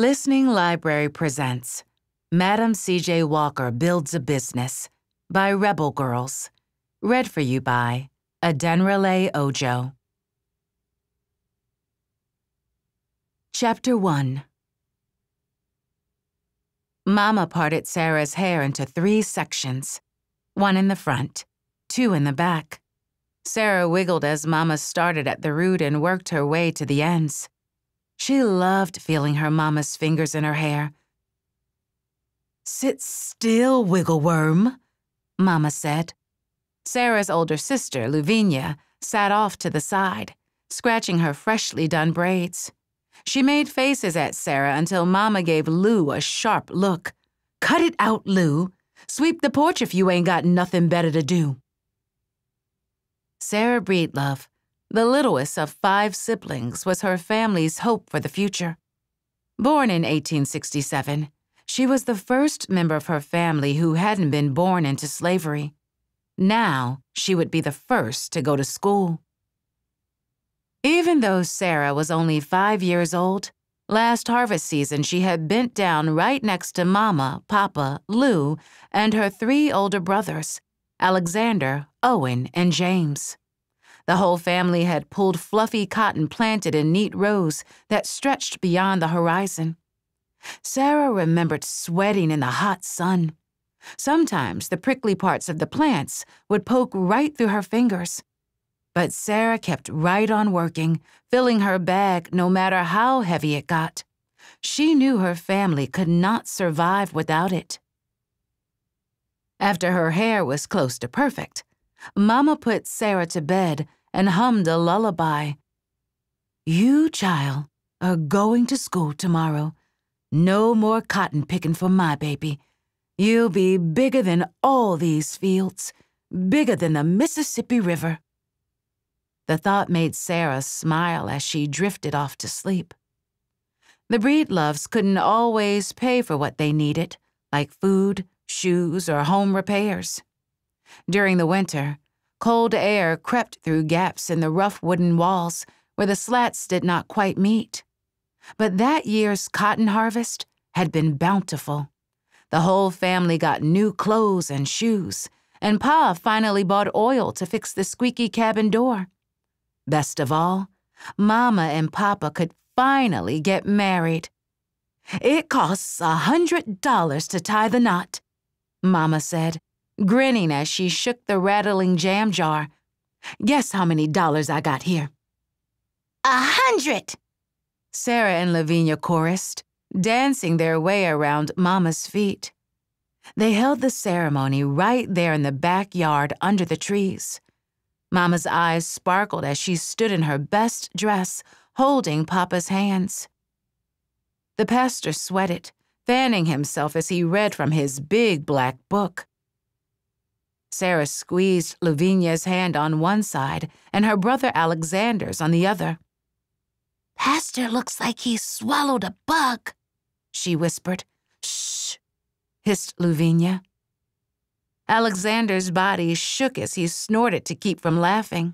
Listening Library presents Madam C.J. Walker Builds a Business by Rebel Girls. Read for you by Adenrele Ojo. Chapter 1. Mama parted Sarah's hair into 3 sections, 1 in the front, 2 in the back. Sarah wiggled as Mama started at the root and worked her way to the ends. She loved feeling her Mama's fingers in her hair. "Sit still, wiggle worm," Mama said. Sarah's older sister, Louisiana, sat off to the side, scratching her freshly done braids. She made faces at Sarah until Mama gave Lou a sharp look. "Cut it out, Lou. Sweep the porch if you ain't got nothing better to do." Sarah Breedlove, the littlest of 5 siblings, was her family's hope for the future. Born in 1867, she was the first member of her family who hadn't been born into slavery. Now, she would be the first to go to school. Even though Sarah was only 5 years old, last harvest season she had bent down right next to Mama, Papa, Lou, and her 3 older brothers, Alexander, Owen, and James. The whole family had pulled fluffy cotton planted in neat rows that stretched beyond the horizon. Sarah remembered sweating in the hot sun. Sometimes the prickly parts of the plants would poke right through her fingers. But Sarah kept right on working, filling her bag no matter how heavy it got. She knew her family could not survive without it. After her hair was close to perfect, Mama put Sarah to bed and hummed a lullaby. "You, child, are going to school tomorrow. No more cotton picking for my baby. You'll be bigger than all these fields, bigger than the Mississippi River." The thought made Sarah smile as she drifted off to sleep. The Breedloves couldn't always pay for what they needed, like food, shoes, or home repairs. During the winter, cold air crept through gaps in the rough wooden walls where the slats did not quite meet. But that year's cotton harvest had been bountiful. The whole family got new clothes and shoes, and Pa finally bought oil to fix the squeaky cabin door. Best of all, Mama and Papa could finally get married. "It costs $100 to tie the knot," Mama said, grinning as she shook the rattling jam jar. "Guess how many dollars I got here?" "100!" Sarah and Lavinia chorused, dancing their way around Mama's feet. They held the ceremony right there in the backyard under the trees. Mama's eyes sparkled as she stood in her best dress, holding Papa's hands. The pastor sweated, fanning himself as he read from his big black book. Sarah squeezed Lavinia's hand on one side and her brother Alexander's on the other. "Pastor looks like he swallowed a bug," she whispered. "Shh," hissed Lavinia. Alexander's body shook as he snorted to keep from laughing.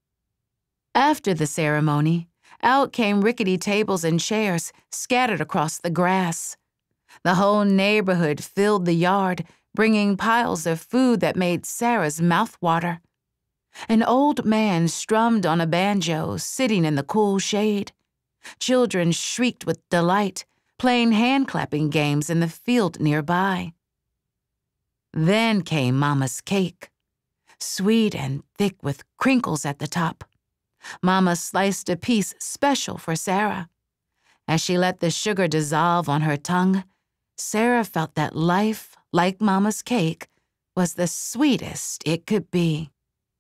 After the ceremony, out came rickety tables and chairs scattered across the grass. The whole neighborhood filled the yard, bringing piles of food that made Sarah's mouth water. An old man strummed on a banjo, sitting in the cool shade. Children shrieked with delight, playing hand-clapping games in the field nearby. Then came Mama's cake, sweet and thick with crinkles at the top. Mama sliced a piece special for Sarah. As she let the sugar dissolve on her tongue, Sarah felt that life, like Mama's cake, was the sweetest it could be.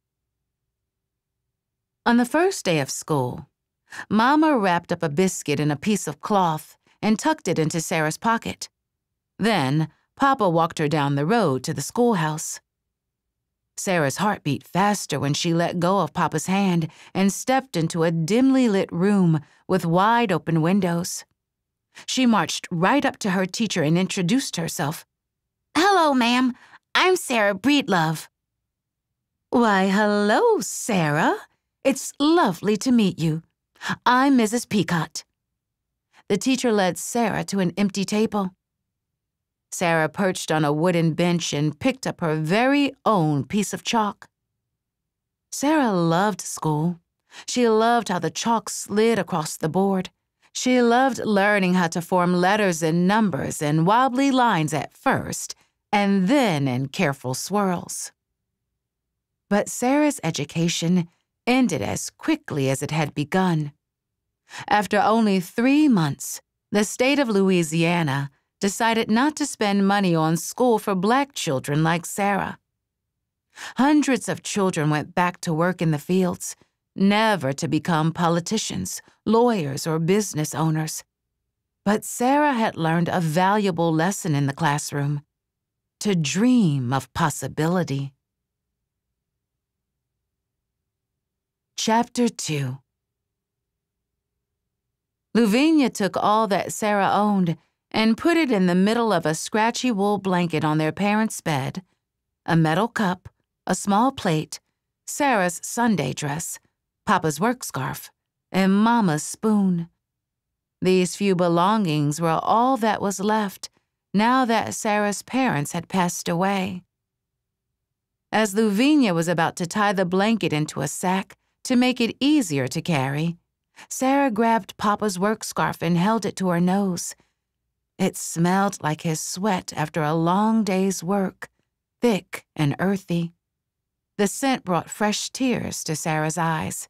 On the first day of school, Mama wrapped up a biscuit in a piece of cloth and tucked it into Sarah's pocket. Then, Papa walked her down the road to the schoolhouse. Sarah's heart beat faster when she let go of Papa's hand and stepped into a dimly lit room with wide-open windows. She marched right up to her teacher and introduced herself. "Hello, ma'am. I'm Sarah Breedlove." "Why, hello, Sarah. It's lovely to meet you. I'm Mrs. Peacott." the teacher led Sarah to an empty table. Sarah perched on a wooden bench and picked up her very own piece of chalk. Sarah loved school. She loved how the chalk slid across the board. She loved learning how to form letters and numbers in wobbly lines at first, and then in careful swirls. But Sarah's education ended as quickly as it had begun. After only 3 months, the state of Louisiana decided not to spend money on school for Black children like Sarah. Hundreds of children went back to work in the fields, never to become politicians, lawyers, or business owners. But Sarah had learned a valuable lesson in the classroom: to dream of possibility. Chapter 2. Lavinia took all that Sarah owned and put it in the middle of a scratchy wool blanket on their parents' bed, a metal cup, a small plate, Sarah's Sunday dress, Papa's work scarf, and Mama's spoon. These few belongings were all that was left now that Sarah's parents had passed away. As Lavinia was about to tie the blanket into a sack to make it easier to carry, Sarah grabbed Papa's work scarf and held it to her nose. It smelled like his sweat after a long day's work, thick and earthy. The scent brought fresh tears to Sarah's eyes.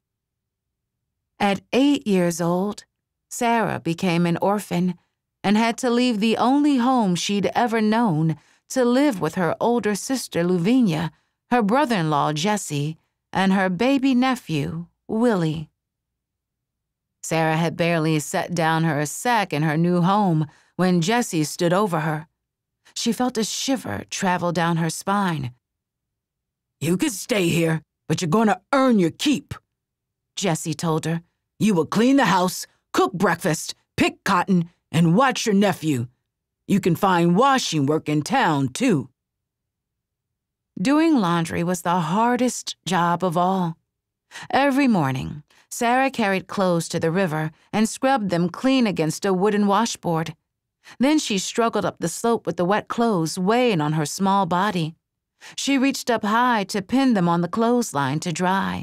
At 8 years old, Sarah became an orphan and had to leave the only home she'd ever known to live with her older sister Lavinia, her brother-in-law Jesse, and her baby nephew, Willie. Sarah had barely set down her sack in her new home when Jessie stood over her. She felt a shiver travel down her spine. "You can stay here, but you're going to earn your keep," Jessie told her. "You will clean the house, cook breakfast, pick cotton, and watch your nephew. You can find washing work in town, too." Doing laundry was the hardest job of all. Every morning, Sarah carried clothes to the river and scrubbed them clean against a wooden washboard. Then she struggled up the slope with the wet clothes weighing on her small body. She reached up high to pin them on the clothesline to dry.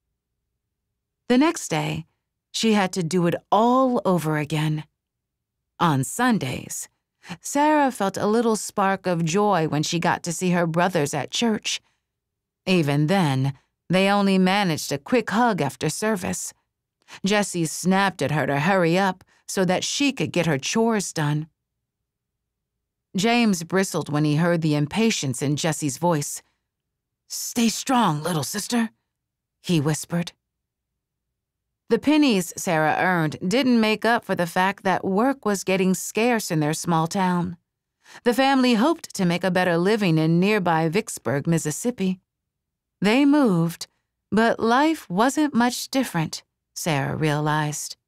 The next day, she had to do it all over again. On Sundays, Sarah felt a little spark of joy when she got to see her brothers at church. Even then, they only managed a quick hug after service. Jessie snapped at her to hurry up so that she could get her chores done. James bristled when he heard the impatience in Jessie's voice. "Stay strong, little sister," he whispered. The pennies Sarah earned didn't make up for the fact that work was getting scarce in their small town. The family hoped to make a better living in nearby Vicksburg, Mississippi. They moved, but life wasn't much different, Sarah realized.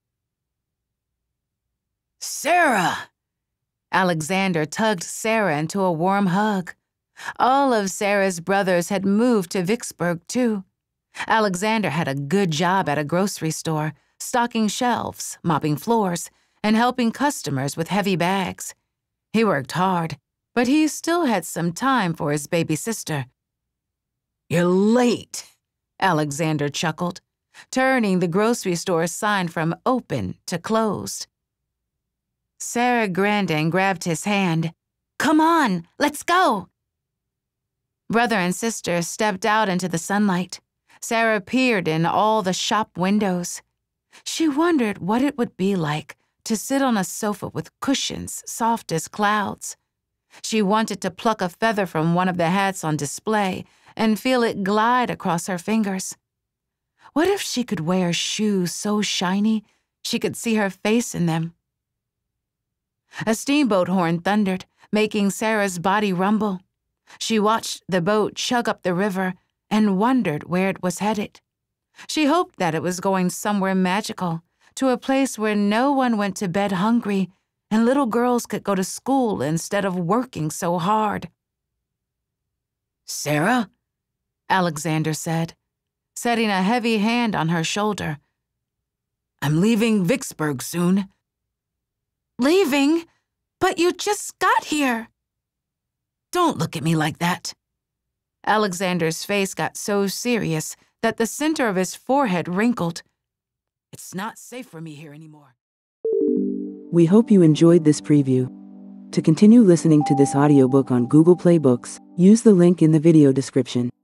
"Sarah!" Alexander tugged Sarah into a warm hug. All of Sarah's brothers had moved to Vicksburg, too. Alexander had a good job at a grocery store, stocking shelves, mopping floors, and helping customers with heavy bags. He worked hard, but he still had some time for his baby sister. "You're late," Alexander chuckled, turning the grocery store sign from open to closed. Sarah grinned and grabbed his hand. "Come on, let's go." Brother and sister stepped out into the sunlight. Sarah peered in all the shop windows. She wondered what it would be like to sit on a sofa with cushions soft as clouds. She wanted to pluck a feather from one of the hats on display and feel it glide across her fingers. What if she could wear shoes so shiny she could see her face in them? A steamboat horn thundered, making Sarah's body rumble. She watched the boat chug up the river and wondered where it was headed. She hoped that it was going somewhere magical, to a place where no one went to bed hungry and little girls could go to school instead of working so hard. "Sarah?" Alexander said, setting a heavy hand on her shoulder. "I'm leaving Vicksburg soon. Leaving? But you just got here. Don't look at me like that. Alexander's face got so serious that the center of his forehead wrinkled. It's not safe for me here anymore. We hope you enjoyed this preview. To continue listening to this audiobook on Google Play Books, use the link in the video description.